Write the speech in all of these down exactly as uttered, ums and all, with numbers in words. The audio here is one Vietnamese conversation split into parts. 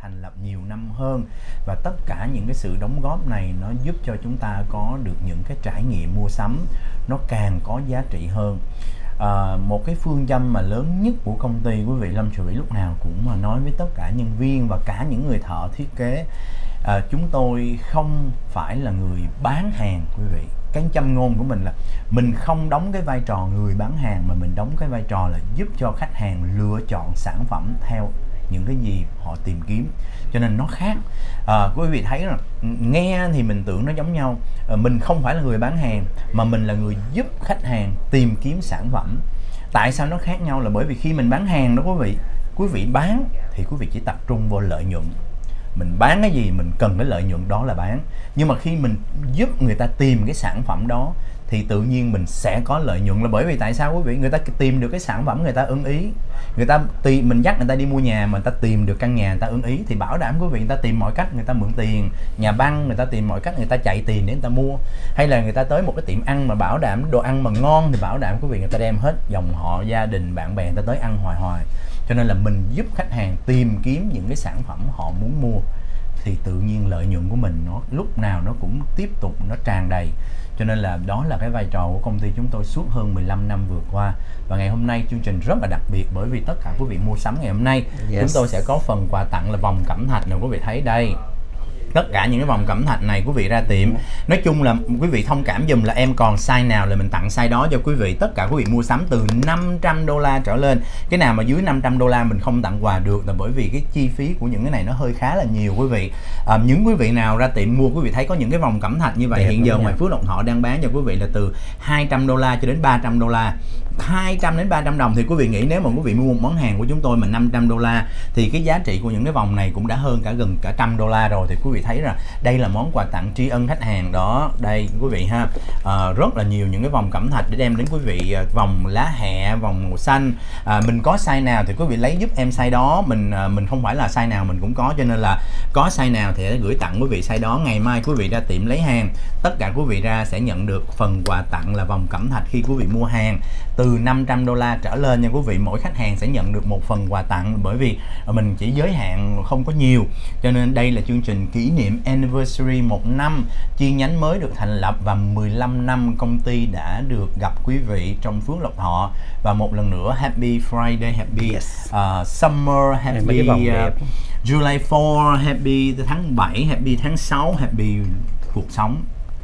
thành lập nhiều năm hơn, và tất cả những cái sự đóng góp này nó giúp cho chúng ta có được những cái trải nghiệm mua sắm nó càng có giá trị hơn. À, một cái phương châm mà lớn nhất của công ty, quý vị, Lâm Trùy lúc nào cũng mà nói với tất cả nhân viên và cả những người thợ thiết kế, à, chúng tôi không phải là người bán hàng, quý vị. Cái châm ngôn của mình là mình không đóng cái vai trò người bán hàng, mà mình đóng cái vai trò là giúp cho khách hàng lựa chọn sản phẩm theo những cái gì họ tìm kiếm. Cho nên nó khác. À, quý vị thấy là nghe thì mình tưởng nó giống nhau. À, mình không phải là người bán hàng, mà mình là người giúp khách hàng tìm kiếm sản phẩm. Tại sao nó khác nhau? Là bởi vì khi mình bán hàng đó quý vị, quý vị bán thì quý vị chỉ tập trung vô lợi nhuận. Mình bán cái gì mình cần cái lợi nhuận đó là bán. Nhưng mà khi mình giúp người ta tìm cái sản phẩm đó thì tự nhiên mình sẽ có lợi nhuận. Là bởi vì tại sao quý vị? Người ta tìm được cái sản phẩm người ta ưng ý, người ta tìm, mình dắt người ta đi mua nhà mà người ta tìm được căn nhà người ta ưng ý thì bảo đảm quý vị, người ta tìm mọi cách người ta mượn tiền, nhà băng người ta tìm mọi cách người ta chạy tiền để người ta mua. Hay là người ta tới một cái tiệm ăn mà bảo đảm đồ ăn mà ngon thì bảo đảm quý vị, người ta đem hết dòng họ, gia đình, bạn bè người ta tới ăn hoài hoài. Cho nên là mình giúp khách hàng tìm kiếm những cái sản phẩm họ muốn mua thì tự nhiên lợi nhuận của mình nó lúc nào nó cũng tiếp tục nó tràn đầy. Cho nên là đó là cái vai trò của công ty chúng tôi suốt hơn mười lăm năm vừa qua. Và ngày hôm nay chương trình rất là đặc biệt, bởi vì tất cả quý vị mua sắm ngày hôm nay, yes, chúng tôi sẽ có phần quà tặng là vòng cẩm thạch này, quý vị thấy đây. Tất cả những cái vòng cẩm thạch này quý vị ra tiệm, nói chung là quý vị thông cảm dùm là em còn size nào là mình tặng size đó cho quý vị. Tất cả quý vị mua sắm từ năm trăm đô la trở lên, cái nào mà dưới năm trăm đô la mình không tặng quà được, là bởi vì cái chi phí của những cái này nó hơi khá là nhiều quý vị. À, những quý vị nào ra tiệm mua, quý vị thấy có những cái vòng cẩm thạch như vậy, đẹp hiện giờ ngoài Phước Lộc Thọ đang bán cho quý vị là từ hai trăm đô la cho đến ba trăm đô la. hai trăm đến ba trăm đồng thì quý vị nghĩ nếu mà quý vị mua một món hàng của chúng tôi mà năm trăm đô la thì cái giá trị của những cái vòng này cũng đã hơn cả gần cả trăm đô la rồi. Thì quý vị thấy là đây là món quà tặng tri ân khách hàng đó. Đây quý vị ha, à, rất là nhiều những cái vòng cẩm thạch để đem đến quý vị. Vòng lá hẹ, vòng màu xanh, à, mình có size nào thì quý vị lấy giúp em size đó. Mình à, mình không phải là size nào mình cũng có, cho nên là có size nào thì sẽ gửi tặng quý vị size đó. Ngày mai quý vị ra tiệm lấy hàng, tất cả quý vị ra sẽ nhận được phần quà tặng là vòng cẩm thạch khi quý vị mua hàng từ năm trăm đô la trở lên nha quý vị. Mỗi khách hàng sẽ nhận được một phần quà tặng, bởi vì mình chỉ giới hạn không có nhiều. Cho nên đây là chương trình kỷ niệm anniversary một năm chi nhánh mới được thành lập và mười lăm năm công ty đã được gặp quý vị trong Phước Lộc Thọ. Và một lần nữa Happy Friday, Happy yes. uh, Summer, Happy uh, July fourth, Happy tháng bảy, Happy tháng sáu, Happy cuộc sống.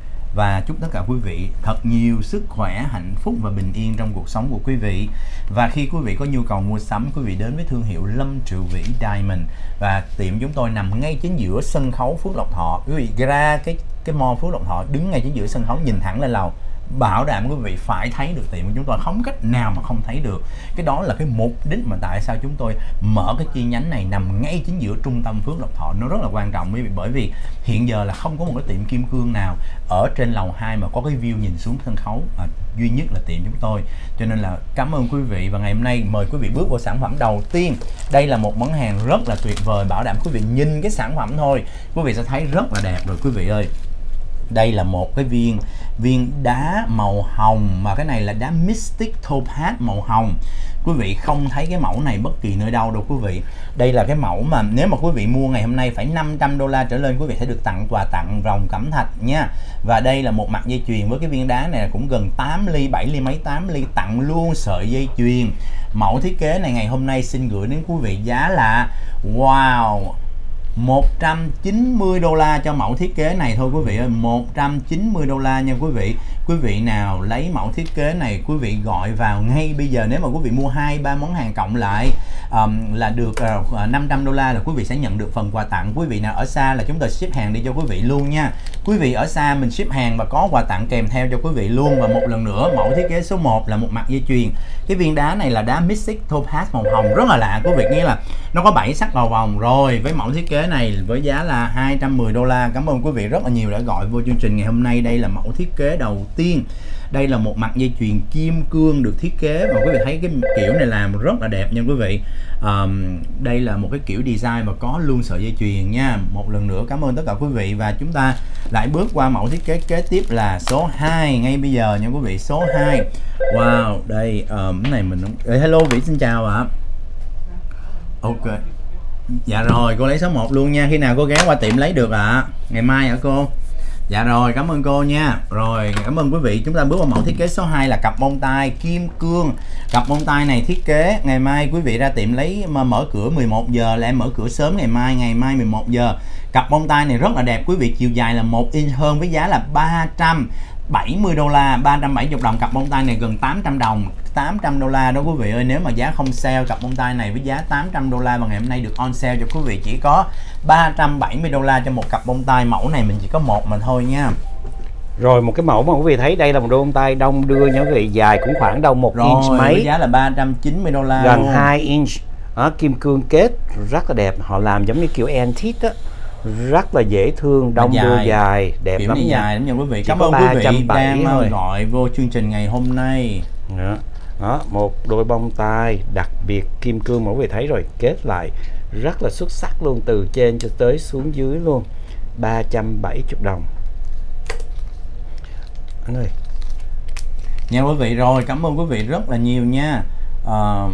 Và chúc tất cả quý vị thật nhiều sức khỏe, hạnh phúc và bình yên trong cuộc sống của quý vị. Và khi quý vị có nhu cầu mua sắm, quý vị đến với thương hiệu Lâm Triệu Vĩ Diamond. Và tiệm chúng tôi nằm ngay chính giữa sân khấu Phước Lộc Thọ. Quý vị ra cái cái mall Phước Lộc Thọ, đứng ngay chính giữa sân khấu, nhìn thẳng lên lầu, bảo đảm quý vị phải thấy được tiệm của chúng tôi, không cách nào mà không thấy được. Cái đó là cái mục đích mà tại sao chúng tôi mở cái chi nhánh này nằm ngay chính giữa trung tâm Phước Lộc Thọ. Nó rất là quan trọng quý vị, bởi vì hiện giờ là không có một cái tiệm kim cương nào ở trên lầu hai mà có cái view nhìn xuống sân khấu, à, duy nhất là tiệm chúng tôi. Cho nên là cảm ơn quý vị. Và ngày hôm nay mời quý vị bước vào sản phẩm đầu tiên. Đây là một món hàng rất là tuyệt vời, bảo đảm quý vị nhìn cái sản phẩm thôi quý vị sẽ thấy rất là đẹp rồi quý vị ơi. Đây là một cái viên viên đá màu hồng, mà cái này là đá Mystic Topaz màu hồng. Quý vị không thấy cái mẫu này bất kỳ nơi đâu đâu quý vị. Đây là cái mẫu mà nếu mà quý vị mua ngày hôm nay phải năm trăm đô la trở lên, quý vị sẽ được tặng quà tặng vòng cẩm thạch nha. Và đây là một mặt dây chuyền với cái viên đá này cũng gần tám ly, bảy ly mấy, tám ly, tặng luôn sợi dây chuyền. Mẫu thiết kế này ngày hôm nay xin gửi đến quý vị giá là wow, một trăm chín mươi đô la cho mẫu thiết kế này thôi quý vị ơi. Một trăm chín mươi đô la nha quý vị. Quý vị nào lấy mẫu thiết kế này, quý vị gọi vào ngay bây giờ. Nếu mà quý vị mua hai ba món hàng cộng lại um, là được uh, năm trăm đô la, là quý vị sẽ nhận được phần quà tặng. Quý vị nào ở xa là chúng tôi ship hàng đi cho quý vị luôn nha. Quý vị ở xa mình ship hàng và có quà tặng kèm theo cho quý vị luôn. Và một lần nữa, mẫu thiết kế số một là một mặt dây chuyền. Cái viên đá này là đá Mystic Topaz màu hồng, rất là lạ quý vị, nghĩa là nó có bảy sắc vào vòng rồi. Với mẫu thiết kế này với giá là hai trăm mười đô la. Cảm ơn quý vị rất là nhiều đã gọi vô chương trình ngày hôm nay. Đây là mẫu thiết kế đầu tiên. Đây là một mặt dây chuyền kim cương được thiết kế, và quý vị thấy cái kiểu này làm rất là đẹp nha quý vị. um, Đây là một cái kiểu design và có luôn sợi dây chuyền nha. Một lần nữa cảm ơn tất cả quý vị. Và chúng ta lại bước qua mẫu thiết kế kế tiếp là số hai ngay bây giờ nha quý vị. Số hai. Wow, đây um, cái này mình Ê, hello Vĩ, xin chào ạ. à. Ok. Dạ rồi, cô lấy số một luôn nha. Khi nào cô ghé qua tiệm lấy được ạ? À? Ngày mai hả cô? Dạ rồi, cảm ơn cô nha. Rồi, cảm ơn quý vị. Chúng ta bước vào mẫu thiết kế số hai là cặp bông tai kim cương. Cặp bông tai này thiết kế ngày mai quý vị ra tiệm lấy, mà mở cửa mười một giờ là em mở cửa sớm ngày mai, ngày mai mười một giờ. Cặp bông tai này rất là đẹp quý vị, chiều dài là một inch hơn với giá là ba trăm bảy mươi đô la, ba trăm bảy mươi đồng. Cặp bông tai này gần tám trăm đồng, tám trăm đô la đó quý vị ơi. Nếu mà giá không sale, cặp bông tai này với giá tám trăm đô la và ngày hôm nay được on sale cho quý vị chỉ có ba trăm bảy mươi đô la cho một cặp bông tai. Mẫu này mình chỉ có một mà thôi nha. Rồi một cái mẫu mà quý vị thấy đây là một đôi bông tai đông đưa nha quý vị, dài cũng khoảng đâu một inch mấy, với giá là ba trăm chín mươi đô la, gần hai inch. Đó, kim cương kết rất là đẹp, họ làm giống như kiểu antique á, rất là dễ thương, đông dài, đưa dài, đẹp kiểu lắm nha. dài lắm nha quý vị. Cảm ơn quý vị đang thôi. gọi vô chương trình ngày hôm nay. Đó. Đó, một đôi bông tai đặc biệt kim cương mà quý vị thấy rồi, kết lại rất là xuất sắc luôn, từ trên cho tới xuống dưới luôn. Ba trăm bảy mươi đồng anh ơi nha quý vị. Rồi cảm ơn quý vị rất là nhiều nha. uh,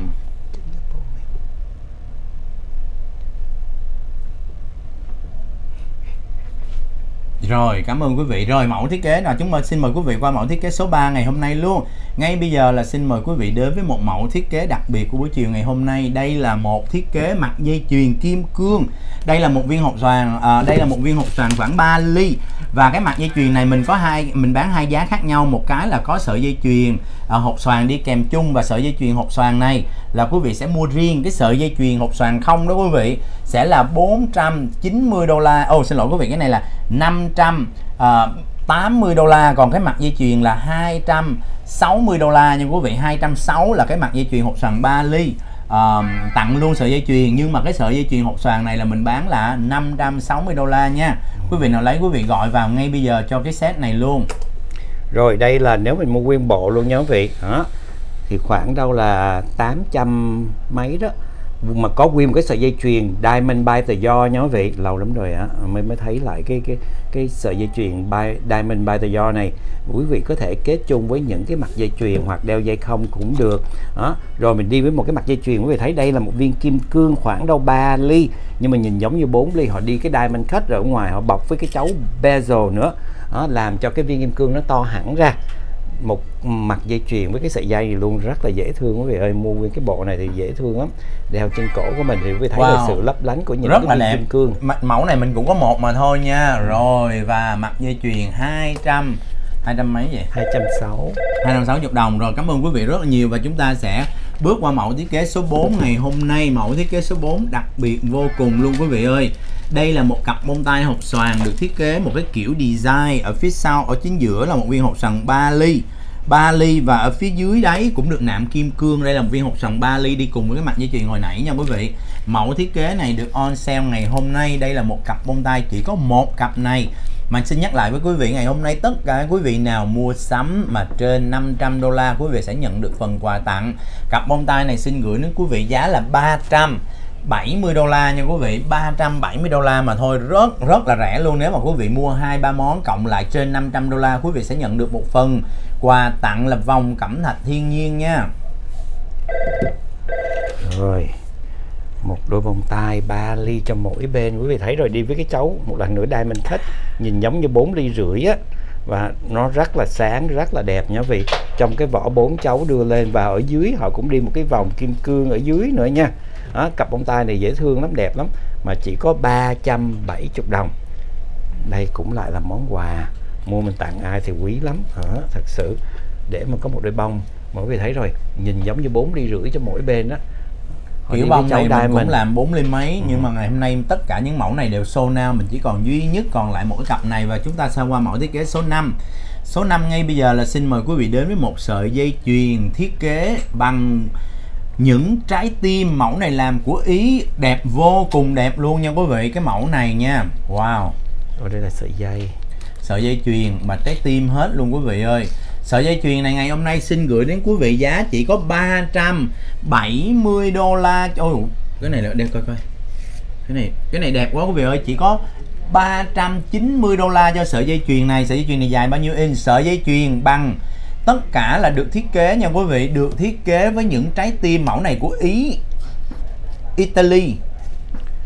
Rồi cảm ơn quý vị. Rồi mẫu thiết kế nào chúng tôi xin mời quý vị qua mẫu thiết kế số ba ngày hôm nay luôn. Ngay bây giờ là xin mời quý vị đến với một mẫu thiết kế đặc biệt của buổi chiều ngày hôm nay. Đây là một thiết kế mặt dây chuyền kim cương. Đây là một viên hộp xoàn, à, đây là một viên hộp xoàn khoảng ba ly. Và cái mặt dây chuyền này mình có hai, mình bán hai giá khác nhau. Một cái là có sợi dây chuyền à, hộp xoàn đi kèm chung, và sợi dây chuyền hộp xoàn này là quý vị sẽ mua riêng. Cái sợi dây chuyền hộp xoàn không đó quý vị sẽ là bốn trăm chín mươi đô la. Ồ oh, xin lỗi quý vị, cái này là năm trăm tám mươi đô la. Còn cái mặt dây chuyền là hai trăm sáu mươi đô la nha quý vị. Hai trăm sáu mươi là cái mặt dây chuyền hộp xoàn ba ly. Uh, tặng luôn sợi dây chuyền, nhưng mà cái sợi dây chuyền hộp xoàn này là mình bán là năm trăm sáu mươi đô la nha. Quý vị nào lấy quý vị gọi vào ngay bây giờ cho cái set này luôn. Rồi đây là nếu mình mua nguyên bộ luôn nha quý vị. Đó, thì khoảng đâu là tám trăm mấy đó, mà có nguyên một cái sợi dây chuyền Diamond by tự do nha quý vị. Lâu lắm rồi á mới mới thấy lại cái cái cái sợi dây chuyền by Diamond by tự do này. Quý vị có thể kết chung với những cái mặt dây chuyền hoặc đeo dây không cũng được. Đó, rồi mình đi với một cái mặt dây chuyền, quý vị thấy đây là một viên kim cương khoảng đâu ba ly, nhưng mà nhìn giống như bốn ly. Họ đi cái diamond cut rồi ở ngoài họ bọc với cái chấu bezel nữa. Đó, làm cho cái viên kim cương nó to hẳn ra. Một mặt dây chuyền với cái sợi dây này luôn rất là dễ thương quý vị ơi. Mua nguyên cái bộ này thì dễ thương lắm, đeo trên cổ của mình thì quý vị thấy wow, là sự lấp lánh của những rất cái là kim cương. Mẫu này mình cũng có một mà thôi nha. Rồi và mặt dây chuyền hai trăm hai trăm mấy vậy? hai trăm sáu mươi hai trăm sáu mươi đồng. Rồi cảm ơn quý vị rất là nhiều, và chúng ta sẽ bước qua mẫu thiết kế số bốn ngày hôm nay. Mẫu thiết kế số bốn đặc biệt vô cùng luôn quý vị ơi. Đây là một cặp bông tai hộp xoàn được thiết kế một cái kiểu design. Ở phía sau, ở chính giữa là một viên hộp xoàn ba ly ba ly, và ở phía dưới đấy cũng được nạm kim cương. Đây là một viên hộp xoàn ba ly đi cùng với cái mặt dây chuyền hồi nãy nha quý vị. Mẫu thiết kế này được on sale ngày hôm nay. Đây là một cặp bông tai chỉ có một cặp này. Mà xin nhắc lại với quý vị, ngày hôm nay tất cả quý vị nào mua sắm mà trên năm trăm đô la, quý vị sẽ nhận được phần quà tặng. Cặp bông tai này xin gửi đến quý vị giá là ba trăm bảy mươi đô la nha quý vị. Ba trăm bảy mươi đô la mà thôi, rất rất là rẻ luôn. Nếu mà quý vị mua hai ba món cộng lại trên năm trăm đô la, quý vị sẽ nhận được một phần quà tặng là vòng cẩm thạch thiên nhiên nha. Rồi một đôi bông tai ba ly cho mỗi bên, quý vị thấy rồi, đi với cái chấu một lần nữa diamond cut, nhìn giống như bốn ly rưỡi á, và nó rất là sáng, rất là đẹp nha quý vị. Trong cái vỏ bốn chấu đưa lên, và ở dưới họ cũng đi một cái vòng kim cương ở dưới nữa nha. Đó, cặp bông tai này dễ thương lắm, đẹp lắm, mà chỉ có ba trăm bảy mươi đồng. Đây cũng lại là món quà, mua mình tặng ai thì quý lắm. Đó, thật sự để mà có một đôi bông mà quý vị thấy rồi, nhìn giống như bốn ly rưỡi cho mỗi bên đó. Kiểu bông này mình cũng làm bốn ly mấy, ừ. Nhưng mà ngày hôm nay tất cả những mẫu này đều sold out, mình chỉ còn duy nhất còn lại một cái cặp này. Và chúng ta sẽ qua mẫu thiết kế số năm. Số năm ngay bây giờ là xin mời quý vị đến với một sợi dây chuyền thiết kế bằng những trái tim. Mẫu này làm của Ý, đẹp vô cùng đẹp luôn nha quý vị. Cái mẫu này nha, wow. Ở đây là sợi dây, sợi dây chuyền mà trái tim hết luôn quý vị ơi. Sợi dây chuyền này ngày hôm nay xin gửi đến quý vị giá chỉ có ba trăm bảy mươi đô la. Ôi cái này là đem coi coi. Cái này cái này đẹp quá quý vị ơi, chỉ có ba trăm chín mươi đô la cho sợi dây chuyền này. Sợi dây chuyền này dài bao nhiêu inch? Sợi dây chuyền bằng tất cả là được thiết kế nha quý vị, được thiết kế với những trái tim. Mẫu này của Ý, Italy.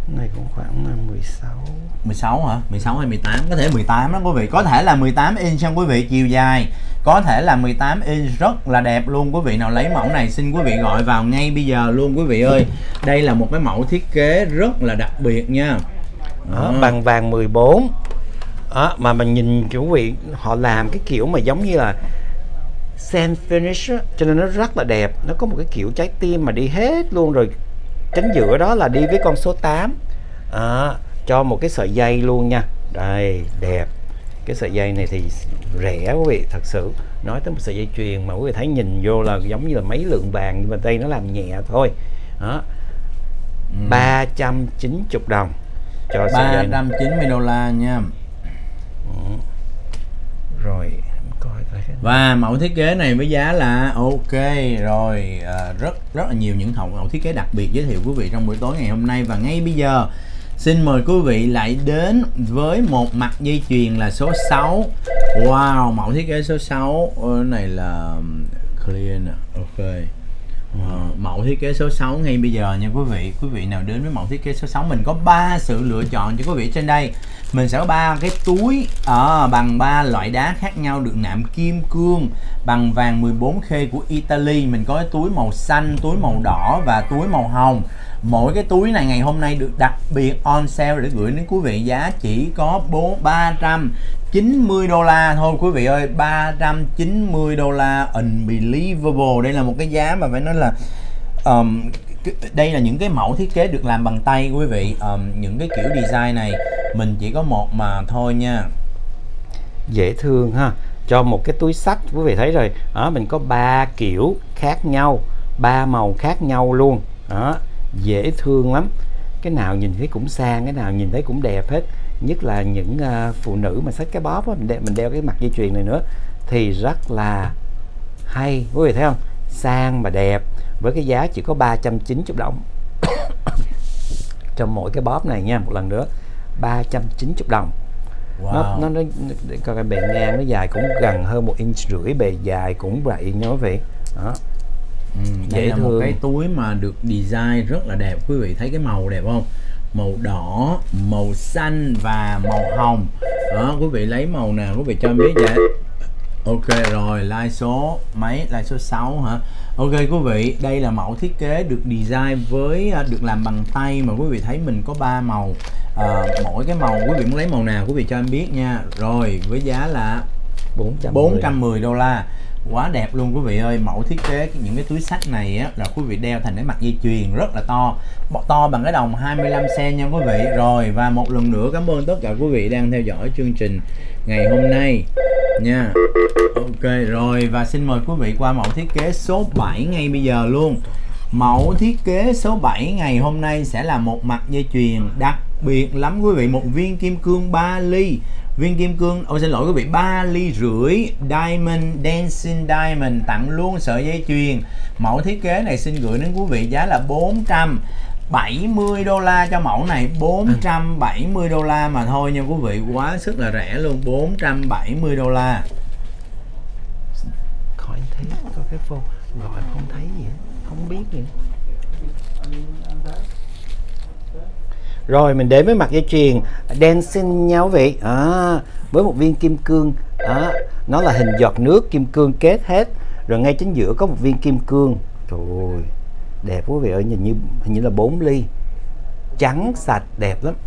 Này cũng khoảng mười sáu. mười sáu hả? mười sáu hay mười tám? Có thể mười tám đó quý vị. Có thể là mười tám inch nha quý vị, chiều dài. Có thể là mười tám inch, rất là đẹp luôn. Quý vị nào lấy mẫu này xin quý vị gọi vào ngay bây giờ luôn quý vị ơi. Đây là một cái mẫu thiết kế rất là đặc biệt nha. Đó, bằng vàng mười bốn. Đó, mà mình nhìn quý vị họ làm cái kiểu mà giống như là sand finish á, cho nên nó rất là đẹp. Nó có một cái kiểu trái tim mà đi hết luôn rồi. Cánh giữa đó là đi với con số tám. À, cho một cái sợi dây luôn nha. Đây, đẹp. Cái sợi dây này thì rẻ quý vị, thật sự. Nói tới một sợi dây chuyền mà quý vị thấy nhìn vô là giống như là mấy lượng vàng, nhưng mà đây nó làm nhẹ thôi. Đó. Ừ. ba trăm chín mươi đồng cho sợi dây ba trăm chín mươi đô la nha. Ừ. Rồi coi coi cái và mẫu thiết kế này với giá là ok rồi, à, rất rất là nhiều những mẫu thiết kế đặc biệt giới thiệu quý vị trong buổi tối ngày hôm nay. Và ngay bây giờ xin mời quý vị lại đến với một mặt dây chuyền là số sáu. Wow, mẫu thiết kế số sáu. Cái này là clear nè. Ok. Uh, mẫu thiết kế số sáu ngay bây giờ nha quý vị. Quý vị nào đến với mẫu thiết kế số sáu, mình có ba sự lựa chọn cho quý vị trên đây. Mình sẽ có ba cái túi à, bằng ba loại đá khác nhau được nạm kim cương bằng vàng mười bốn K của Italy. Mình có cái túi màu xanh, túi màu đỏ và túi màu hồng. Mỗi cái túi này ngày hôm nay được đặc biệt on sale để gửi đến quý vị, giá chỉ có ba trăm chín mươi đô la thôi quý vị ơi. Ba trăm chín mươi đô la, unbelievable. Đây là một cái giá mà phải nói là um, đây là những cái mẫu thiết kế được làm bằng tay quý vị. Um, những cái kiểu design này mình chỉ có một mà thôi nha. Dễ thương ha. Cho một cái túi xách quý vị thấy rồi đó, mình có ba kiểu khác nhau, ba màu khác nhau luôn đó, dễ thương lắm. Cái nào nhìn thấy cũng sang, cái nào nhìn thấy cũng đẹp hết. Nhất là những uh, phụ nữ mà xách cái bóp á, mình đeo, mình đeo cái mặt dây chuyền này nữa thì rất là hay, quý vị thấy không? Sang mà đẹp, với cái giá chỉ có ba trăm chín mươi đồng trong mỗi cái bóp này nha. Một lần nữa ba trăm chín mươi đồng. Wow. Nó, nó, nó coi cái bề ngang nó dài cũng gần hơn một inch rưỡi, bề dài cũng vậy nha quý vị. Đó. Ừ, đây là thương. Một cái túi mà được design rất là đẹp, quý vị thấy cái màu đẹp không? Màu đỏ, màu xanh và màu hồng. Đó, quý vị lấy màu nào quý vị cho em biết vậy. Ok rồi, like số mấy? Like số sáu hả? Ok quý vị, đây là mẫu thiết kế được design với được làm bằng tay mà quý vị thấy mình có ba màu. À, mỗi cái màu quý vị muốn lấy màu nào quý vị cho em biết nha. Rồi với giá là bốn trăm mười đô la. Quá đẹp luôn quý vị ơi. Mẫu thiết kế những cái túi xách này á, là quý vị đeo thành cái mặt dây chuyền rất là to, to bằng cái đồng hai mươi lăm xen nha quý vị. Rồi và một lần nữa cảm ơn tất cả quý vị đang theo dõi chương trình ngày hôm nay nha. Ok rồi, và xin mời quý vị qua mẫu thiết kế số bảy ngay bây giờ luôn. Mẫu thiết kế số bảy ngày hôm nay sẽ là một mặt dây chuyền đặc biệt lắm quý vị. Một viên kim cương ba ly. Viên kim cương, ôi xin lỗi quý vị, ba ly rưỡi Diamond Dancing Diamond, tặng luôn sợi dây chuyền. Mẫu thiết kế này xin gửi đến quý vị giá là bốn trăm bảy mươi đô la cho mẫu này. Bốn trăm bảy mươi đô la mà thôi nha quý vị, quá sức là rẻ luôn. Bốn trăm bảy mươi đô la. Khỏi thấy có cái phone gọi không thấy gì hết, không biết gì. Rồi mình đến với mặt dây chuyền dancing nha quý vị. À, với một viên kim cương, à, nó là hình giọt nước, kim cương kết hết. Rồi ngay chính giữa có một viên kim cương. Trời ơi, đẹp quý vị ơi, nhìn như hình như là bốn ly. Trắng sạch đẹp lắm.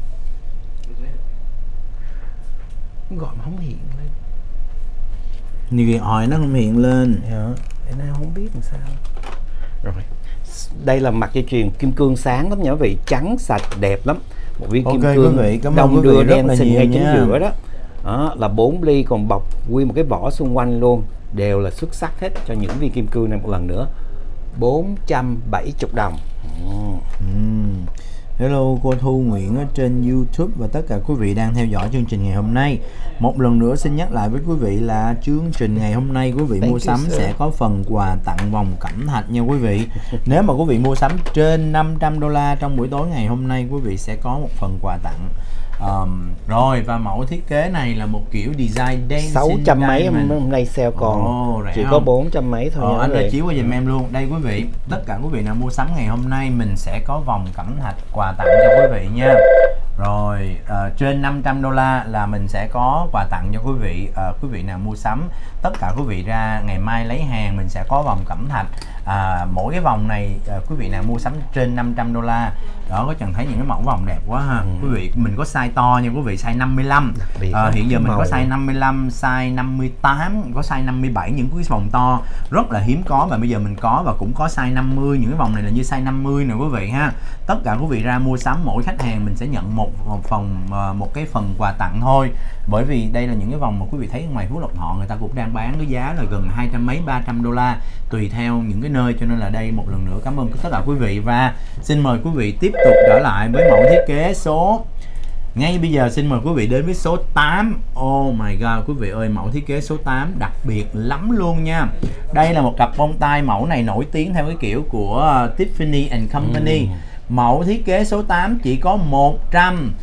Gọi mà không hiện lên. Nhiều hỏi nó không hiện lên. Dạ, nó không biết làm sao. Rồi đây là mặt dây chuyền kim cương sáng lắm nha quý vị, trắng sạch đẹp lắm. Một viên okay, kim cương quý vị, cảm đông đưa đen xinh ngay chính nha. giữa đó. Đó là bốn ly, còn bọc nguyên một cái vỏ xung quanh luôn, đều là xuất sắc hết. Cho những viên kim cương này một lần nữa bốn trăm bảy mươi đồng. uhm. Uhm. Hello cô Thu Nguyễn ở trên YouTube và tất cả quý vị đang theo dõi chương trình ngày hôm nay. Một lần nữa xin nhắc lại với quý vị là chương trình ngày hôm nay quý vị Thank mua sắm sir. sẽ có phần quà tặng vòng cẩm thạch nha quý vị. Nếu mà quý vị mua sắm trên năm trăm đô la trong buổi tối ngày hôm nay, quý vị sẽ có một phần quà tặng. Um, rồi và mẫu thiết kế này là một kiểu design dancing sáu trăm mấy hôm nay sale còn oh, chỉ không? Có bốn trăm mấy thôi. Oh, anh đã chiếu qua giùm em luôn. Đây quý vị, tất cả quý vị nào mua sắm ngày hôm nay mình sẽ có vòng cẩm thạch quà quà tặng cho quý vị nha. Rồi uh, trên năm trăm đô la là mình sẽ có quà tặng cho quý vị. Uh, quý vị nào mua sắm, tất cả quý vị ra ngày mai lấy hàng, mình sẽ có vòng cẩm thạch. À, mỗi cái vòng này uh, quý vị nào mua sắm trên năm trăm đô la đó, có chẳng thấy những cái mẫu vòng đẹp quá ha. Ừ. Quý vị mình có size to nha quý vị, size năm mươi lăm. À, hiện giờ mình màu. Có size năm mươi lăm, size năm mươi tám, có size năm mươi bảy, những cái vòng to rất là hiếm có và bây giờ mình có, và cũng có size năm mươi, những cái vòng này là như size năm mươi nè quý vị ha. Tất cả quý vị ra mua sắm, mỗi khách hàng mình sẽ nhận một một phòng một cái phần quà tặng thôi. Bởi vì đây là những cái vòng mà quý vị thấy ngoài Phú Lộc Thọ người ta cũng đang bán cái giá là gần hai trăm mấy ba trăm đô la tùy theo những cái nơi, cho nên là đây một lần nữa cảm ơn tất cả quý vị và xin mời quý vị tiếp tục trở lại với mẫu thiết kế số. Ngay bây giờ xin mời quý vị đến với số tám. Oh my god quý vị ơi, mẫu thiết kế số tám đặc biệt lắm luôn nha. Đây là một cặp bông tai, mẫu này nổi tiếng theo cái kiểu của Tiffany and Company. Ừ. Mẫu thiết kế số tám chỉ có một trăm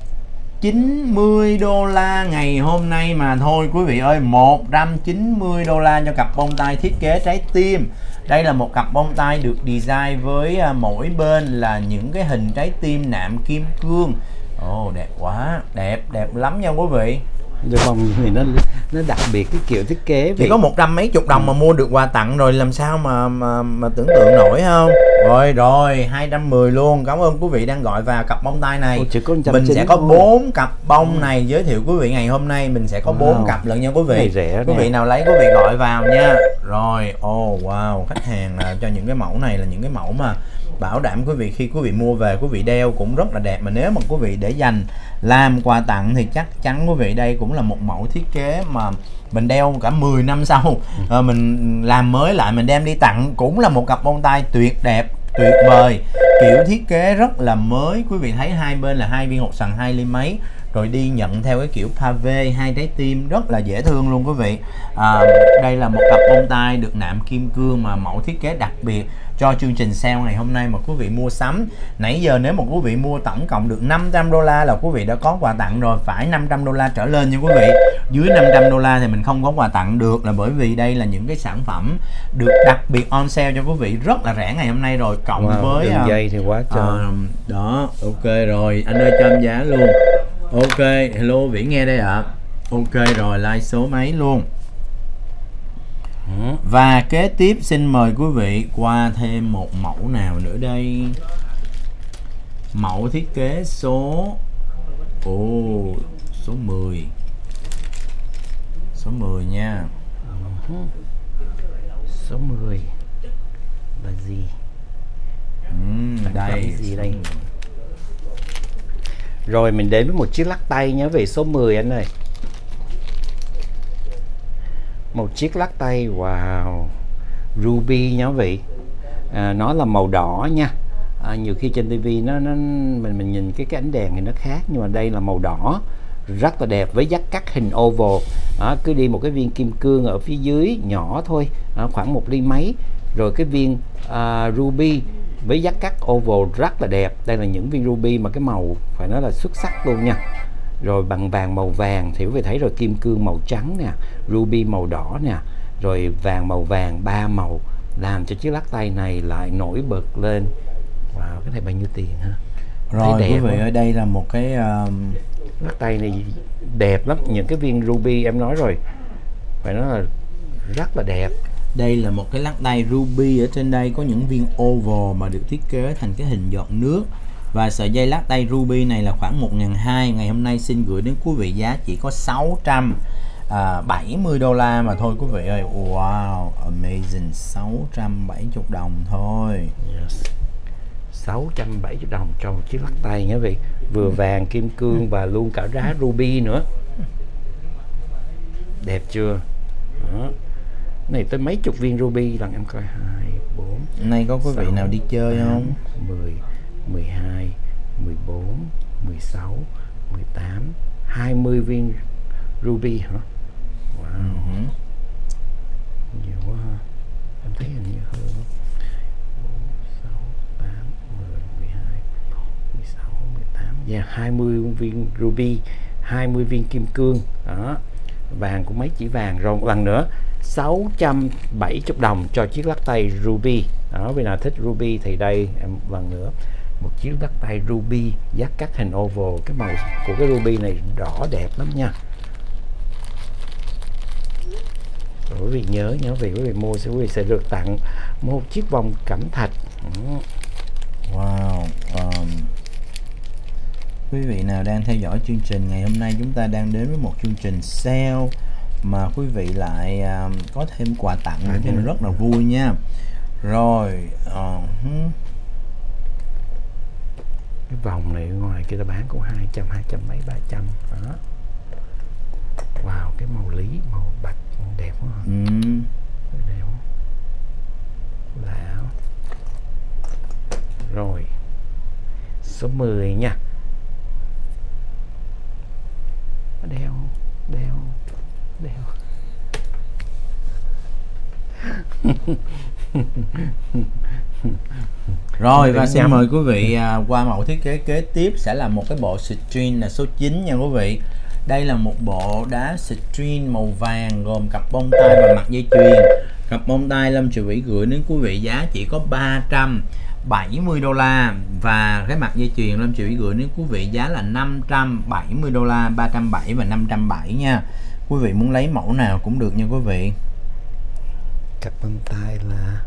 chín mươi đô la ngày hôm nay mà thôi quý vị ơi. Một trăm chín mươi đô la cho cặp bông tai thiết kế trái tim. Đây là một cặp bông tai được design với mỗi bên là những cái hình trái tim nạm kim cương. Ồ, đẹp quá, đẹp, đẹp lắm nha quý vị. Cái bông này nó nó đặc biệt cái kiểu thiết kế. Chỉ có một trăm mấy chục đồng mà mua được quà tặng rồi, làm sao mà mà, mà tưởng tượng nổi không? Rồi rồi, hai trăm mười luôn. Cảm ơn quý vị đang gọi vào cặp bông tai này. Ồ, mình sẽ có bốn cặp bông này giới thiệu quý vị ngày hôm nay, mình sẽ có bốn wow. cặp lận nha quý vị. Rẻ quý nè. Vị nào lấy quý vị gọi vào nha. Rồi, oh wow, khách hàng là cho những cái mẫu này là những cái mẫu mà bảo đảm quý vị khi quý vị mua về quý vị đeo cũng rất là đẹp, mà nếu mà quý vị để dành làm quà tặng thì chắc chắn quý vị đây cũng là một mẫu thiết kế mà mình đeo cả mười năm sau à, mình làm mới lại mình đem đi tặng cũng là một cặp bông tai tuyệt đẹp, tuyệt vời, kiểu thiết kế rất là mới. Quý vị thấy hai bên là hai viên hột xoàn hai ly mấy, rồi đi nhận theo cái kiểu pave hai trái tim rất là dễ thương luôn quý vị. À, đây là một cặp bông tai được nạm kim cương mà mẫu thiết kế đặc biệt cho chương trình sale ngày hôm nay mà quý vị mua sắm. Nãy giờ nếu mà quý vị mua tổng cộng được năm trăm đô la là quý vị đã có quà tặng rồi, phải năm trăm đô la trở lên nha quý vị. Dưới năm trăm đô la thì mình không có quà tặng được, là bởi vì đây là những cái sản phẩm được đặc biệt on sale cho quý vị rất là rẻ ngày hôm nay rồi, cộng wow, với đường dây thì quá trời. À, đó, ok rồi, anh ơi cho em giá luôn. Ok, hello Vĩ nghe đây ạ. À. Ok rồi, like số mấy luôn. Và kế tiếp xin mời quý vị qua thêm một mẫu nào nữa đây. Mẫu thiết kế số Ồ, số mười. Số mười nha. Số mười là gì? Uhm, đây gì đây? Rồi mình đến với một chiếc lắc tay nhớ về số mười anh ơi. Một chiếc lắc tay, wow, ruby nhớ vị. À, nó là màu đỏ nha. À, nhiều khi trên tivi nó, nó mình mình nhìn cái cái ánh đèn thì nó khác, nhưng mà đây là màu đỏ rất là đẹp với dắt cắt hình oval. À, cứ đi một cái viên kim cương ở phía dưới nhỏ thôi, à, khoảng một ly mấy, rồi cái viên à, ruby với dắt cắt oval rất là đẹp. Đây là những viên ruby mà cái màu phải nói là xuất sắc luôn nha. Rồi bằng vàng màu vàng thì quý vị thấy rồi, kim cương màu trắng nè, ruby màu đỏ nè, rồi vàng màu vàng, ba màu làm cho chiếc lắc tay này lại nổi bật lên. Wow, cái này bao nhiêu tiền ha? Rồi quý vị ơi, đây là một cái uh... lắc tay này đẹp lắm, những cái viên ruby em nói rồi, phải nói là rất là đẹp. Đây là một cái lắc tay ruby, ở trên đây có những viên oval mà được thiết kế thành cái hình giọt nước. Và sợi dây lắc tay ruby này là khoảng một nghìn hai trăm. Ngày hôm nay xin gửi đến quý vị giá chỉ có sáu trăm bảy mươi đô la mà thôi quý vị ơi. Wow, amazing, sáu trăm bảy mươi đồng thôi. Yes. sáu trăm bảy mươi đồng cho một chiếc lắc tay nhé vị. Vừa vàng kim cương và luôn cả đá ruby nữa. Đẹp chưa? Đó. Này tới mấy chục viên ruby lần em coi. Hai, bốn. Nay có quý vị nào đi chơi không? mười, mười hai, mười bốn, mười sáu, mười tám, hai mươi viên ruby hả? Wow. Uh-huh. Nhiều quá ha. Em thấy hình như hơn. bốn, sáu, tám, mười, mười hai, mười sáu, mười tám. Yeah, hai mươi viên ruby, hai mươi viên kim cương. Đó. Vàng cũng mấy chỉ vàng. Rồi một lần nữa, sáu trăm bảy mươi đồng cho chiếc lắc tay ruby. Đó, vì nào thích ruby thì đây em lần nữa một chiếc lắc tay ruby giác cắt hình oval. Cái màu của cái ruby này đỏ đẹp lắm nha. Rồi quý vị nhớ nhớ vì quý vị mua sẽ quý vị sẽ được tặng một chiếc vòng cẩm thạch. Wow. Um, quý vị nào đang theo dõi chương trình ngày hôm nay, chúng ta đang đến với một chương trình sale mà quý vị lại um, có thêm quà tặng nữa, cho nên rất là vui nha. Rồi uh, cái vòng này ngoài kia ta bán cũng hai trăm, hai trăm mấy, ba trăm đó. Wow, cái màu lý, màu bạch đẹp quá. ừ. Đẹp quá. Lạ. Rồi số mười nha. Đeo, đeo, đeo. Rồi và xin mời quý vị à, qua mẫu thiết kế kế tiếp sẽ là một cái bộ string là số chín nha quý vị. Đây là một bộ đá string màu vàng gồm cặp bông tai và mặt dây chuyền. Cặp bông tai Lâm Triệu Vĩ gửi đến quý vị giá chỉ có ba trăm bảy mươi đô la, và cái mặt dây chuyền Lâm Triệu Vĩ gửi đến quý vị giá là năm trăm bảy mươi đô la, ba trăm bảy mươi và năm trăm bảy mươi nha. Quý vị muốn lấy mẫu nào cũng được nha quý vị. Cặp bông tai là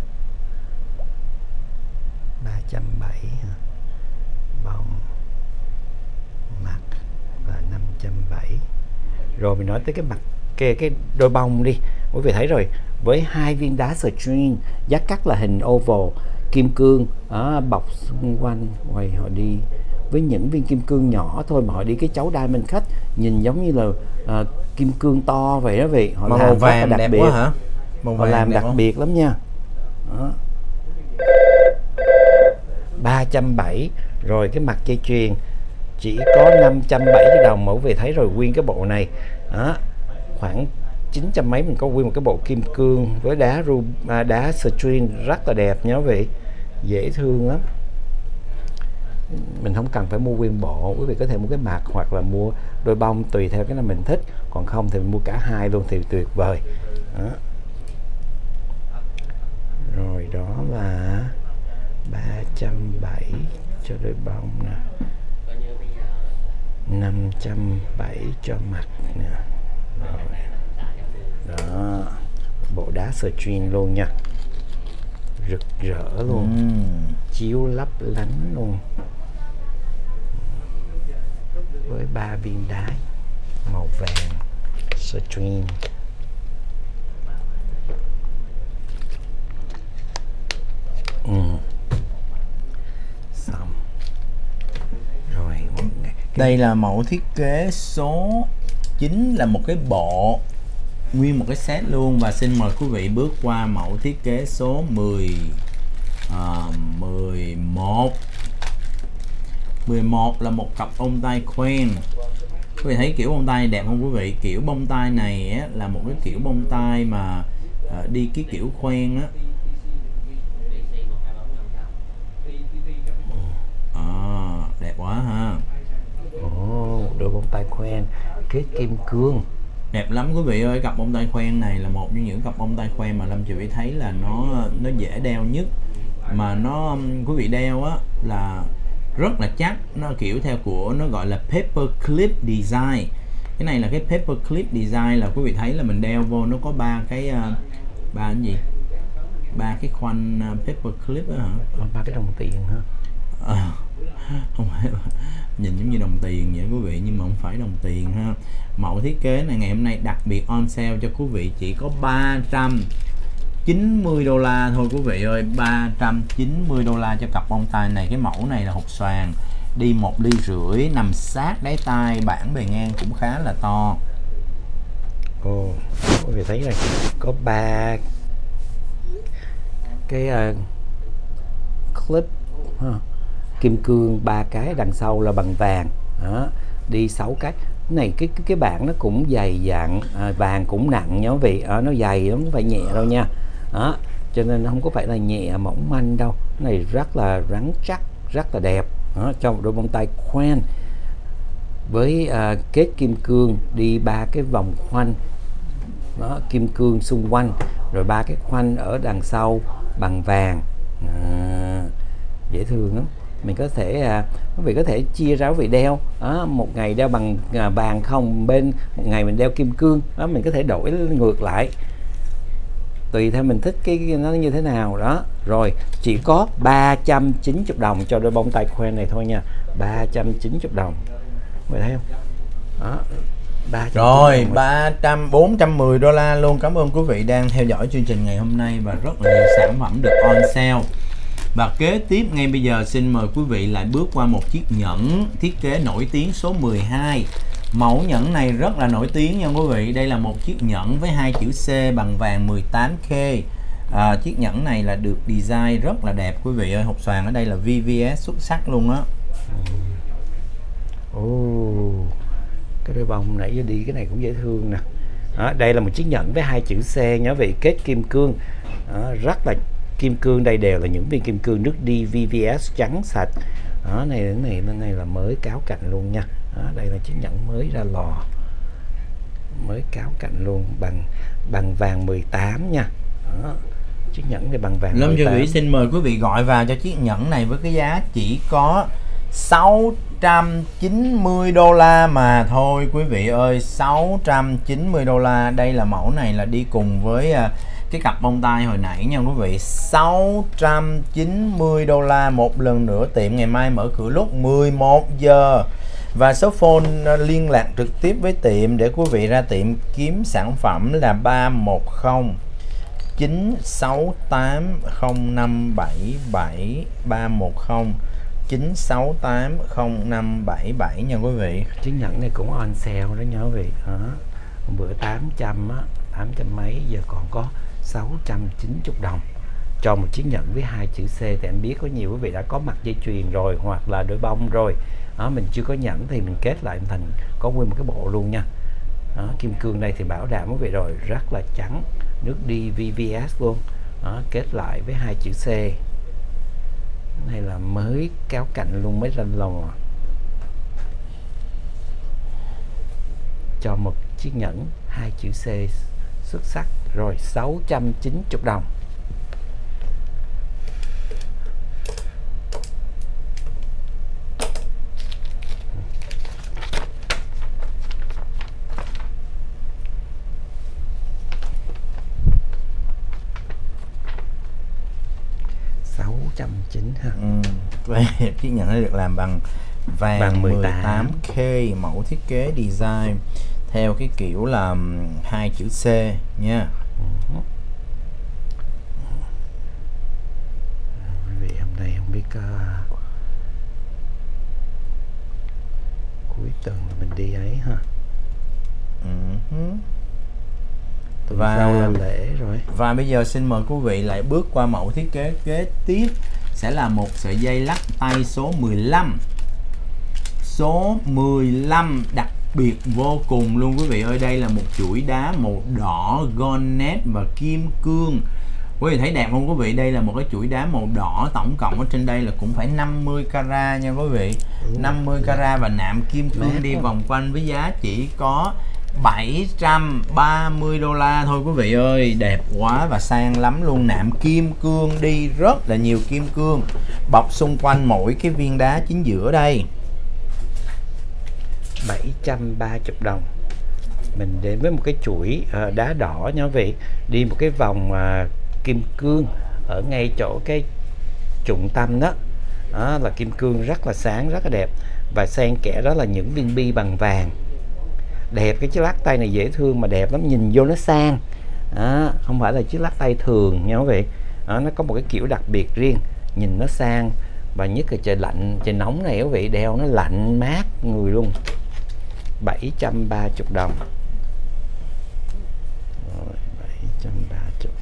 ba trăm bảy mươi, vòng mặt là năm trăm bảy mươi. Rồi mình nói tới cái mặt cái, cái đôi bông đi. Quý vị thấy rồi, với hai viên đá string giác cắt là hình oval, kim cương đó, bọc xung quanh. Quay họ đi với những viên kim cương nhỏ thôi mà họ đi cái chấu diamond cut, nhìn giống như là uh, kim cương to vậy đó vị. Họ Màu làm vàng rất là đặc đẹp biệt. quá hả? Màu Họ vàng làm đặc không? biệt lắm nha. Đó. ba trăm bảy mươi. Rồi cái mặt dây chuyền chỉ có năm trăm bảy mươi đồng mà quý vị thấy rồi, nguyên cái bộ này đó, khoảng chín trăm mấy mình có nguyên một cái bộ kim cương với đá ru à, đá string rất là đẹp nhớ vị, dễ thương lắm. Mình không cần phải mua nguyên bộ, quý vị có thể mua cái mặt hoặc là mua đôi bông tùy theo cái nào mình thích, còn không thì mình mua cả hai luôn thì tuyệt vời đó. Rồi đó là ba trăm bảy mươi cho đôi bông nè, năm trăm bảy mươi cho mặt nè. Rồi đó, bộ đá string luôn nha, rực rỡ luôn, uhm. chiếu lấp lánh luôn, với ba viên đá màu vàng string. Ừ. Xong rồi. Đây là mẫu thiết kế số chín, là một cái bộ nguyên một cái set luôn. Và xin mời quý vị bước qua mẫu thiết kế số mười, uh, mười một. mười một là một cặp bông tai khoen. Quý vị thấy kiểu bông tai đẹp không quý vị? Kiểu bông tai này á, là một cái kiểu bông tai mà uh, đi cái kiểu khoen á. À, đẹp quá ha. Ồ, đôi bông tai khoen kết kim cương đẹp lắm quý vị ơi. Cặp bông tai khoen này là một trong những cặp bông tai khoen mà Lâm Triệu Vĩ thấy là nó nó dễ đeo nhất, mà nó quý vị đeo á là rất là chắc. Nó kiểu theo của nó gọi là paper clip design. Cái này là cái paper clip design, là quý vị thấy là mình đeo vô nó có ba cái ba cái gì ba cái khoanh paper clip đó hả? Ba cái đồng tiền hả? À, không phải, nhìn giống như đồng tiền vậy quý vị, nhưng mà không phải đồng tiền ha. Mẫu thiết kế này ngày hôm nay đặc biệt on sale cho quý vị chỉ có ba trăm chín mươi đô la thôi quý vị ơi. Ba trăm chín mươi đô la cho cặp bông tai này. Cái mẫu này là hộp xoàn, đi một ly rưỡi, nằm sát đáy tai, bản bề ngang cũng khá là to. Ồ, quý vị thấy này, có ba cái uh, clip ha, kim cương, ba cái đằng sau là bằng vàng đó, đi sáu cái. Cái này cái cái, cái bảng nó cũng dày dặn, à, vàng cũng nặng nhớ vị, à, nó dày, nó không phải nhẹ đâu nha đó, cho nên nó không có phải là nhẹ mỏng manh đâu. Cái này rất là rắn chắc, rất là đẹp đó, cho một đôi bông tai khoen với à, kết kim cương, đi ba cái vòng khoanh đó, kim cương xung quanh, rồi ba cái khoanh ở đằng sau bằng vàng, à, dễ thương lắm. mình có thể à, quý vị có thể chia ra quý vị đeo đó, một ngày đeo bằng à, vàng không bên, một ngày mình đeo kim cương đó, mình có thể đổi ngược lại tùy theo mình thích cái nó như thế nào đó. Rồi chỉ có ba trăm chín mươi đồng cho đôi bông tai khoen này thôi nha, ba trăm chín mươi đồng, mày thấy không đó, rồi ba trăm bốn trăm mười đô la luôn. Cảm ơn quý vị đang theo dõi chương trình ngày hôm nay và rất là nhiều sản phẩm được on sale. Và kế tiếp ngay bây giờ xin mời quý vị lại bước qua một chiếc nhẫn thiết kế nổi tiếng số mười hai. Mẫu nhẫn này rất là nổi tiếng nha quý vị. Đây là một chiếc nhẫn với hai chữ C bằng vàng mười tám K. À, chiếc nhẫn này là được design rất là đẹp quý vị ơi. Hộp xoàn ở đây là vê vê ét xuất sắc luôn á. Ồ, cái đôi bông nãy giờ đi cái này cũng dễ thương nè. Đó, đây là một chiếc nhẫn với hai chữ C nhớ vị, kết kim cương. Đó, rất là kim cương, đây đều là những viên kim cương nước đi vê vê ét trắng sạch. Đó, này này này, này là mới cáo cạnh luôn nha. Đó, đây là chiếc nhẫn mới ra lò, mới cáo cạnh luôn, bằng bằng vàng mười tám nha. Đó, chiếc nhẫn này bằng vàng Lâm mười tám. Cho Vĩ xin mời quý vị gọi vào cho chiếc nhẫn này với cái giá chỉ có sáu trăm chín mươi đô la mà thôi quý vị ơi, sáu trăm chín mươi đô la. Đây là mẫu này là đi cùng với uh, cái cặp bông tai hồi nãy nha quý vị. Sáu trăm chín mươi đô la. Một lần nữa tiệm ngày mai mở cửa lúc mười một giờ. Và số phone liên lạc trực tiếp với tiệm để quý vị ra tiệm kiếm sản phẩm là ba một không chín sáu tám không năm bảy bảy, ba một không chín sáu tám không năm bảy bảy nha quý vị. Chiếc nhẫn này cũng on sale đó nha quý vị. Đó, bữa tám trăm á, tám trăm mấy, giờ còn có sáu trăm chín mươi đồng cho một chiếc nhẫn với hai chữ C. Thì em biết có nhiều quý vị đã có mặt dây chuyền rồi hoặc là đôi bông rồi. Đó, mình chưa có nhẫn thì mình kết lại thành có nguyên một cái bộ luôn nha. Đó, kim cương đây thì bảo đảm quý vị rồi, rất là trắng, nước đi vê vê ét luôn. Đó, kết lại với hai chữ C. Này là mới cáo cạnh luôn, mới ra lò, cho một chiếc nhẫn hai chữ C xuất sắc. Rồi sáu trăm chín mươi đồng. sáu trăm chín mươi ha. Ừ. Chiếc nhẫn này được làm bằng vàng, vàng mười tám K, mẫu thiết kế design theo cái kiểu là hai chữ C nha. Uh-huh. Quý vị hôm nay không biết uh, cuối tuần mình đi ấy ha. Uh-huh. Và sau là lễ rồi. Và bây giờ xin mời quý vị lại bước qua mẫu thiết kế kế tiếp sẽ là một sợi dây lắc tay số mười lăm. Số mười lăm đặc biệt vô cùng luôn quý vị ơi. Đây là một chuỗi đá màu đỏ gold và kim cương. Quý vị thấy đẹp không quý vị? Đây là một cái chuỗi đá màu đỏ, tổng cộng ở trên đây là cũng phải năm mươi carat nha quý vị. năm mươi carat và nạm kim cương đi vòng quanh với giá chỉ có bảy trăm ba mươi đô la thôi quý vị ơi. Đẹp quá và sang lắm luôn. Nạm kim cương đi rất là nhiều kim cương bọc xung quanh mỗi cái viên đá chính giữa đây. bảy trăm ba mươi đồng. Mình đến với một cái chuỗi uh, đá đỏ nha quý vị. Đi một cái vòng uh, kim cương ở ngay chỗ cái trung tâm đó. Đó là kim cương rất là sáng, rất là đẹp. Và xen kẽ đó là những viên bi bằng vàng. Đẹp, cái chiếc lắc tay này dễ thương mà đẹp lắm, nhìn vô nó sang. Đó, không phải là chiếc lắc tay thường nha quý vị. Đó, nó có một cái kiểu đặc biệt riêng, nhìn nó sang. Và nhất là trời lạnh, trời nóng này quý vị đeo nó lạnh mát người luôn. bảy trăm ba mươi đồng. Rồi, bảy trăm ba mươi.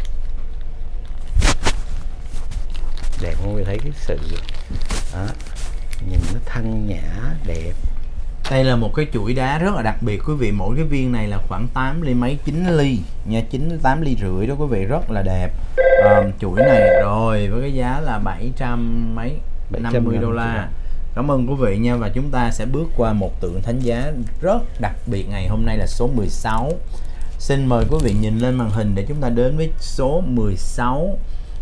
Đẹp không quý vị, thấy cái sự đó, nhìn nó thanh nhã đẹp. Đây là một cái chuỗi đá rất là đặc biệt quý vị. Mỗi cái viên này là khoảng tám ly mấy, chín ly nha, chín tám ly rưỡi đó quý vị, rất là đẹp. À, chuỗi này rồi với cái giá là bảy trăm mấy, năm mươi đô la. Cảm ơn quý vị nha. Và chúng ta sẽ bước qua một tượng thánh giá rất đặc biệt ngày hôm nay là số mười sáu. Xin mời quý vị nhìn lên màn hình để chúng ta đến với số mười sáu.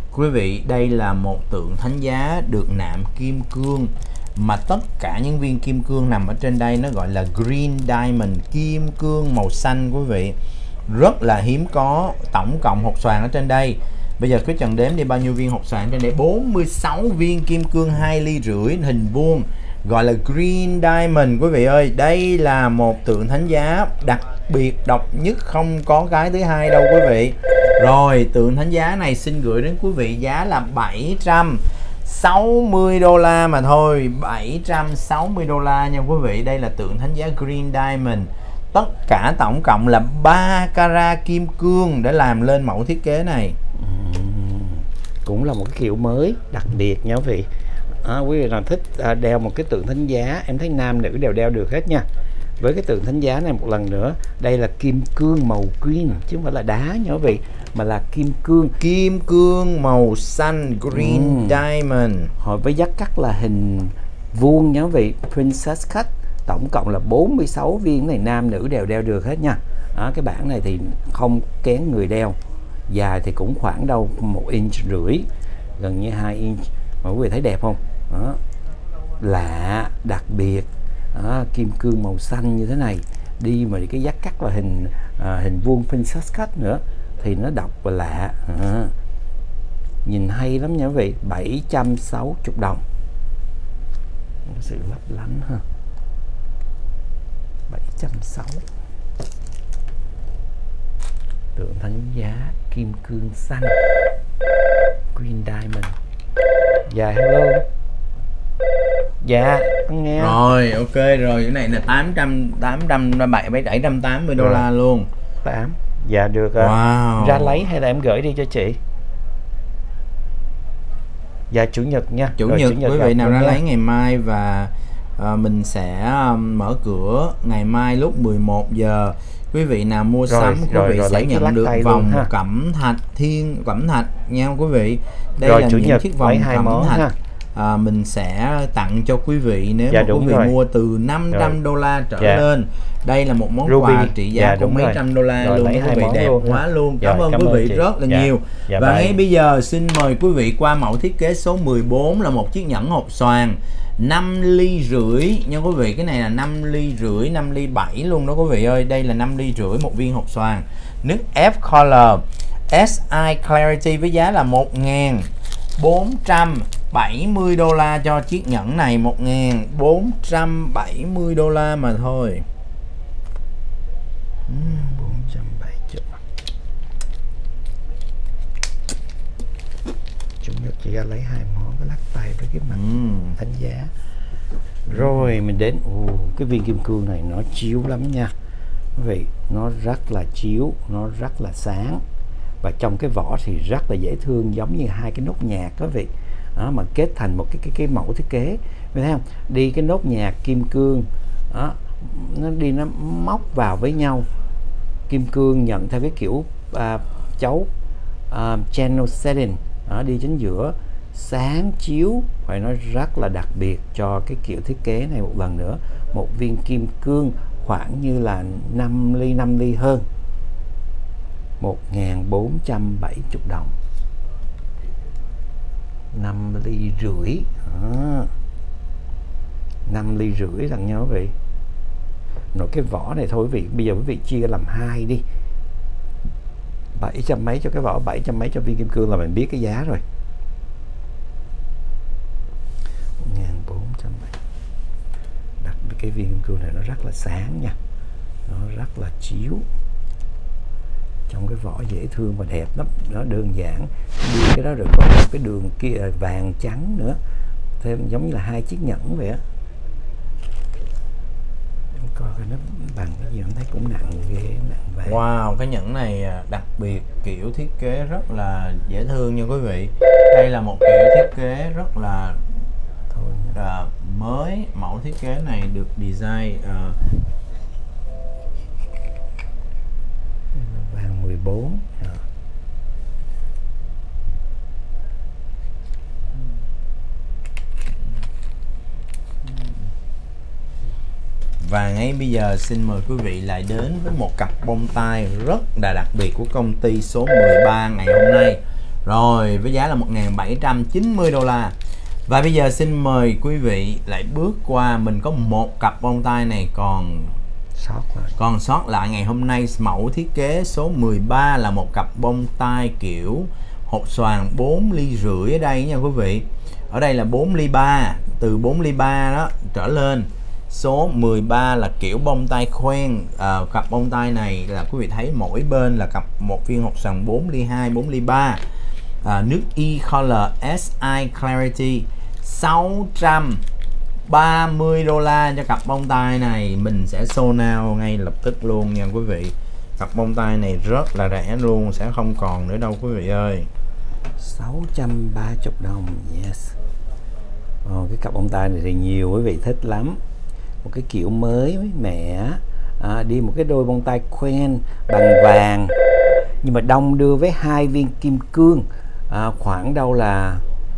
Quý vị, đây là một tượng thánh giá được nạm kim cương, mà tất cả những viên kim cương nằm ở trên đây nó gọi là green diamond, kim cương màu xanh quý vị. Rất là hiếm có. Tổng cộng hột xoàn ở trên đây, bây giờ Christian đếm đi bao nhiêu viên hột xoàn trên đây. bốn mươi sáu viên kim cương hai ly rưỡi hình vuông, gọi là green diamond quý vị ơi. Đây là một tượng thánh giá đặc biệt độc nhất, không có cái thứ hai đâu quý vị. Rồi, tượng thánh giá này xin gửi đến quý vị giá là bảy trăm sáu mươi đô la mà thôi. Bảy trăm sáu mươi đô la nha quý vị. Đây là tượng thánh giá green diamond. Tất cả tổng cộng là ba carat kim cương để làm lên mẫu thiết kế này. Uhm, cũng là một cái kiểu mới đặc biệt nha quý vị. À, quý vị nào thích à, đeo một cái tượng thánh giá, em thấy nam nữ đều đeo được hết nha. Với cái tượng thánh giá này một lần nữa, đây là kim cương màu green chứ không phải là đá nha quý vị, mà là kim cương. Kim cương màu xanh, green uhm. diamond. Hồi với giác cắt là hình vuông nha quý vị, princess cut. Tổng cộng là bốn mươi sáu viên này, nam nữ đều đeo được hết nha. Đó, cái bảng này thì không kén người đeo. Dài thì cũng khoảng đâu một inch rưỡi, gần như hai inch. Mà quý vị thấy đẹp không? Đó. Lạ, đặc biệt. Đó, kim cương màu xanh như thế này, đi mà cái giác cắt là hình à, hình vuông princess cut nữa thì nó độc và lạ. À, nhìn hay lắm nha quý vị. Bảy trăm sáu mươi đồng. Có sự lấp lánh ha. bảy trăm sáu mươi. Tượng thánh giá kim cương xanh, green diamond. Dạ hello. Dạ con nghe. Rồi ok rồi, cái này là tám trăm tám trăm bảy bảy trăm tám mươi đô la luôn. tám. Dạ được. Wow. Ra lấy hay là em gửi đi cho chị? Dạ chủ nhật nha. Chủ Rồi, nhật, chủ nhật quý vị nào ra nha. lấy ngày mai, và uh, mình sẽ um, mở cửa ngày mai lúc mười một giờ. Quý vị nào mua Rồi, sắm quý rồi, vị rồi, sẽ lấy cái nhận lắc được tay vòng luôn ha. cẩm thạch, thiên cẩm thạch nha quý vị. Đây Rồi, là chủ những nhật chiếc lấy vòng hai cẩm món thạch ha. à, mình sẽ tặng cho quý vị nếu Dạ, mà đúng quý vị rồi. mua từ năm trăm đô la trở Dạ. lên. Đây là một món Ruby. quà trị giá Dạ, của đúng mấy rồi. trăm đô la Rồi, luôn lấy quý hai vị, món đẹp luôn ha. quá luôn. Cảm Rồi, ơn cảm quý ơn vị chị. rất là Dạ. nhiều. Dạ, Và bye. ngay bây giờ xin mời quý vị qua mẫu thiết kế số mười bốn là một chiếc nhẫn hộp xoàn năm ly rưỡi nha quý vị. Cái này là năm ly rưỡi, năm ly bảy luôn đó quý vị ơi. Đây là năm ly rưỡi một viên hộp xoàn. Nước F Color ét i Clarity với giá là một nghìn bốn trăm bảy mươi đô la cho chiếc nhẫn này. Một nghìn bốn trăm bảy mươi đô la mà thôi. bốn trăm bảy mươi. Chủ nhật chị ra lấy hai món cái lắc tay với cái mặt uhm. thánh giá. Rồi mình đến ồ, cái viên kim cương này nó chiếu lắm nha quý vị, nó rất là chiếu, nó rất là sáng, và trong cái vỏ thì rất là dễ thương, giống như hai cái nốt nhạc đó quý vị. Đó, mà kết thành một cái cái cái mẫu thiết kế, thấy không? Đi cái nốt nhạc kim cương đó, nó đi nó móc vào với nhau. Kim cương nhận theo cái kiểu à, chấu à, channel setting đó, đi chính giữa, sáng chiếu, phải nói rất là đặc biệt cho cái kiểu thiết kế này. Một lần nữa, một viên kim cương khoảng như là năm ly năm ly hơn, một nghìn bốn trăm bảy mươi đồng. Năm ly rưỡi à, năm ly rưỡi lần nhau quý vị. Rồi cái vỏ này thôi quý vị, bây giờ quý vị chia làm hai đi, bảy trăm mấy cho cái vỏ, bảy trăm mấy cho viên kim cương là mình biết cái giá rồi. một nghìn bốn trăm bảy mươi. Đặc biệt cái viên kim cương này nó rất là sáng nha, nó rất là chiếu, trong cái vỏ dễ thương và đẹp lắm. Nó đơn giản, đi cái đó rồi có một cái đường kia vàng trắng nữa, thêm giống như là hai chiếc nhẫn vậy á. Em coi cái nó bằng cái gì, em thấy cũng nặng ghê, nặng vàng. Wow, cái nhẫn này đặc biệt, kiểu thiết kế rất là dễ thương nha quý vị. Đây là một kiểu thiết kế rất là Thôi à, mới. Mẫu thiết kế này được design uh, vàng mười bốn. À. Và ngay bây giờ xin mời quý vị lại đến với một cặp bông tai rất là đặc biệt của công ty số mười ba ngày hôm nay. Rồi với giá là một nghìn bảy trăm chín mươi đô la. Và bây giờ xin mời quý vị lại bước qua, mình có một cặp bông tai này còn sót lại. Còn sót lại ngày hôm nay. Mẫu thiết kế số mười ba là một cặp bông tai kiểu hột xoàn bốn ly rưỡi ở đây nha quý vị. Ở đây là bốn ly ba, từ bốn ly ba đó trở lên. Số mười ba là kiểu bông tai khoen. À, cặp bông tai này là quý vị thấy mỗi bên là cặp một viên hột xoàn bốn ly hai, bốn ly ba. À, nước E-Color ét i Clarity, sáu trăm ba mươi đô la cho cặp bông tai này. Mình sẽ show now ngay lập tức luôn nha quý vị. Cặp bông tai này rất là rẻ luôn, sẽ không còn nữa đâu quý vị ơi. sáu trăm ba mươi đồng. Yes. Ồ, cái cặp bông tai này thì nhiều quý vị thích lắm. Một cái kiểu mới mới mẻ. À, đi một cái đôi bông tai khoen bằng vàng, nhưng mà đông đưa với hai viên kim cương. À, khoảng đâu là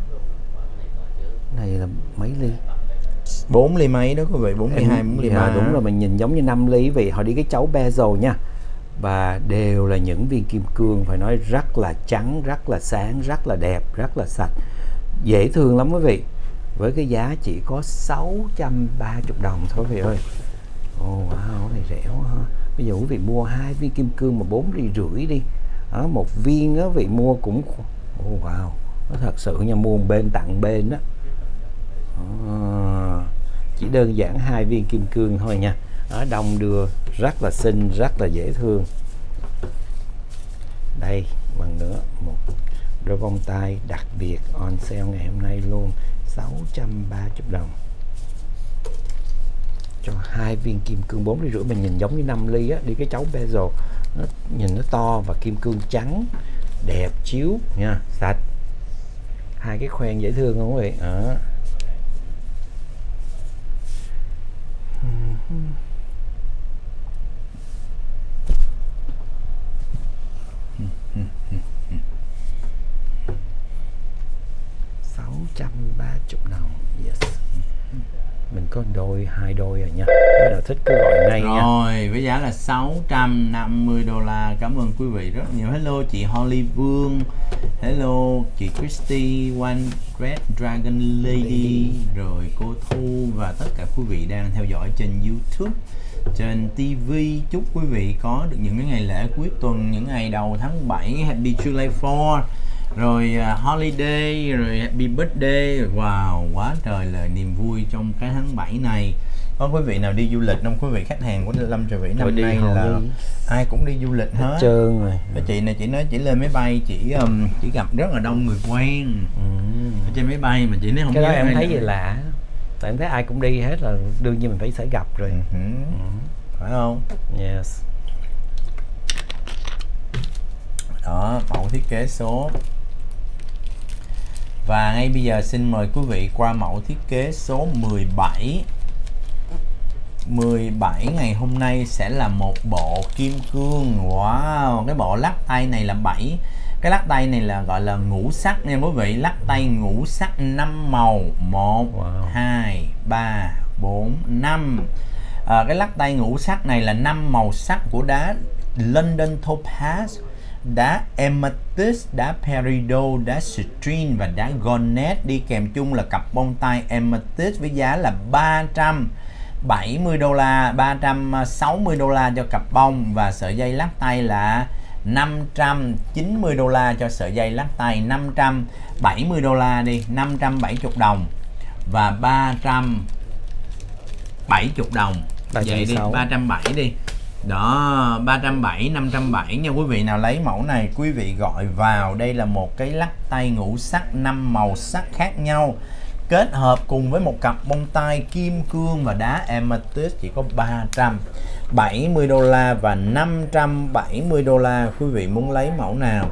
này là mấy ly? bốn ly mấy đó quý vị, bốn ly hai, bốn ly ba. Đúng rồi, mình nhìn giống như năm ly vì họ đi cái chấu bezel nha. Và đều là những viên kim cương, phải nói rất là trắng, rất là sáng, rất là đẹp, rất là sạch. Dễ thương lắm quý vị. Với cái giá chỉ có sáu trăm ba mươi đồng thôi quý vị ơi. Ồ oh, wow, cái này rẻ quá ha. Bây giờ quý vị mua hai viên kim cương mà bốn ly rưỡi đi. Đó, một viên đó vị mua cũng oh, wow, nó thật sự nha, mua một bên tặng bên đó. À, chỉ đơn giản hai viên kim cương thôi nha. Đó, đông đưa rất là xinh, rất là dễ thương. Đây bằng nữa một đôi bông tai đặc biệt on sale ngày hôm nay luôn, sáu trăm ba mươi đồng cho hai viên kim cương bốn ly rưỡi. Mình nhìn giống như năm ly á, đi cái chấu bezel, nó nhìn nó to và kim cương trắng đẹp chiếu nha, sạch. Hai cái khoen dễ thương không quý vị? Đó. sáu trăm ba mươi đồng. Yes. Mình có đôi, hai đôi rồi nha. Nếu nào thích cứ gọi ngay nha. Rồi, với giá là sáu trăm năm mươi đô la. Cảm ơn quý vị rất nhiều. Hello chị Holly Vương. Hello chị Christy, One Red Dragon Lady, rồi cô Thu và tất cả quý vị đang theo dõi trên YouTube, trên ti vi. Chúc quý vị có được những cái ngày lễ cuối tuần, những ngày đầu tháng bảy. Happy July fourth, rồi uh, holiday, rồi happy birthday. Wow, quá trời lời niềm vui trong cái tháng bảy này. Có quý vị nào đi du lịch không? Quý vị khách hàng của Lâm Trà Vĩ năm nay là đi. Ai cũng đi du lịch hết trơn rồi. Cái chị này chị nói chỉ lên máy bay chỉ um, chỉ gặp rất là đông người quen ừ. ở trên máy bay mà chị nói không. Cái đó em thấy gì lạ, tại em thấy ai cũng đi hết là đương nhiên mình phải sẽ gặp rồi. Ừ. Ừ. Phải không? Yes. Đó, mẫu thiết kế số. Và ngay bây giờ xin mời quý vị qua mẫu thiết kế số mười bảy. mười bảy ngày hôm nay sẽ là một bộ kim cương. Wow, cái bộ lắc tay này là bảy. Cái lắc tay này là gọi là ngũ sắc nha quý vị. Lắc tay ngũ sắc năm màu, một, hai, ba, bốn, năm. À, cái lắc tay ngũ sắc này là năm màu sắc của đá London Topaz, đá Amethyst, đá Peridot, đá Citrine và đá Garnet. Đi kèm chung là cặp bông tai Amethyst với giá là ba trăm bảy mươi đô la, ba trăm sáu mươi đô la cho cặp bông, và sợi dây lắc tay là năm trăm chín mươi đô la cho sợi dây lắc tay, năm trăm bảy mươi đô la đi, năm trăm bảy mươi đồng và ba trăm bảy mươi đồng. Vậy đi, ba trăm bảy mươi đi. Đó, ba trăm bảy mươi, năm trăm bảy mươi nha quý vị nào lấy mẫu này, quý vị gọi vào. Đây là một cái lắc tay ngũ sắc năm màu sắc khác nhau, kết hợp cùng với một cặp bông tai kim cương và đá Amethyst, chỉ có ba trăm bảy mươi đô la và năm trăm bảy mươi đô la. Quý vị muốn lấy mẫu nào?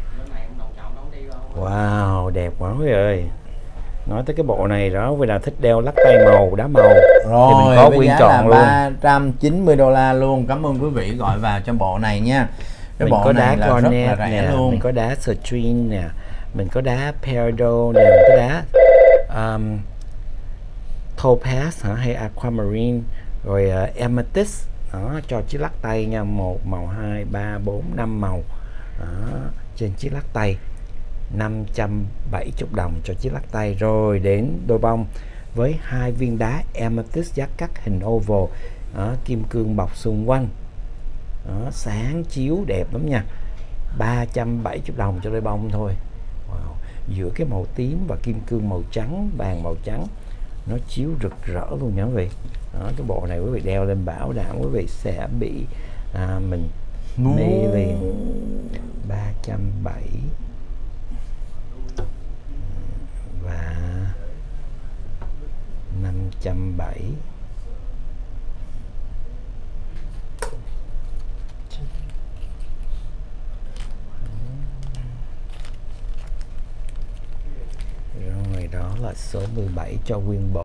Wow, đẹp quá quý vị ơi. Nói tới cái bộ này đó, quý vị nào thích đeo lắc tay màu, đá màu rồi thì mình có với nguyên giá tròn là luôn, ba trăm chín mươi đô la luôn. Cảm ơn quý vị gọi vào cho bộ này nha. Cái mình bộ có này đá là rất Garnet là rẻ nè, luôn. mình có đá Citrine nè, mình có đá Peridot nè, mình có đá um, Topaz hả, hay Aquamarine, rồi uh, Amethyst. Đó, cho chiếc lắc tay nha, một màu, hai, ba, bốn, năm màu đó, trên chiếc lắc tay. năm trăm bảy mươi đồng cho chiếc lắc tay. Rồi đến đôi bông với hai viên đá amethyst giá cắt hình oval, đó, kim cương bọc xung quanh, đó, sáng chiếu đẹp lắm nha. ba trăm bảy mươi đồng cho đôi bông thôi. Wow. Giữa cái màu tím và kim cương màu trắng, vàng màu trắng, nó chiếu rực rỡ luôn nha quý vị. Đó, cái bộ này quý vị đeo lên bảo đảm quý vị sẽ bị à, mình mê liền. Ba trăm bảy mươi và năm trăm bảy mươi. Rồi đó là số mười bảy cho nguyên bộ.